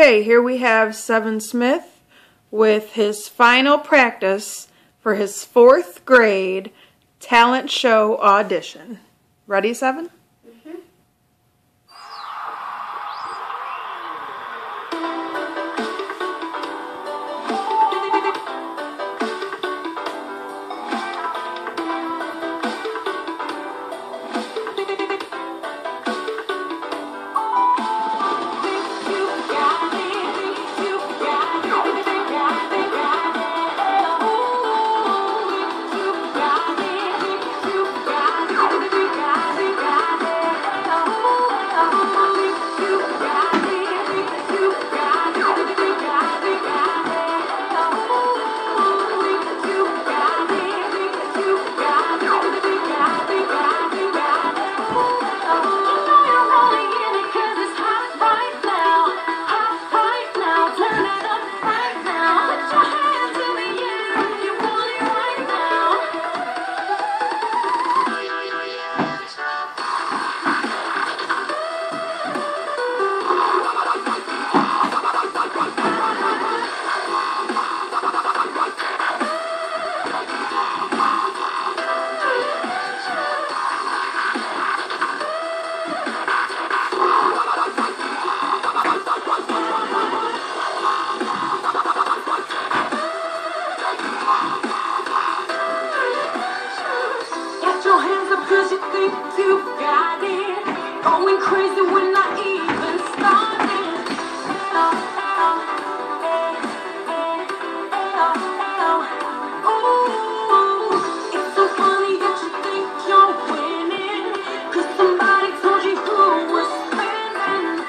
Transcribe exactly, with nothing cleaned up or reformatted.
Okay, here we have Seven Smith with his final practice for his fourth grade talent show audition. Ready, Seven? Mm-hmm. Get your hands up 'cause you think you got it. Going crazy when I even started. Ooh, it's so funny that you think you're winning 'cause somebody told you who was spinning.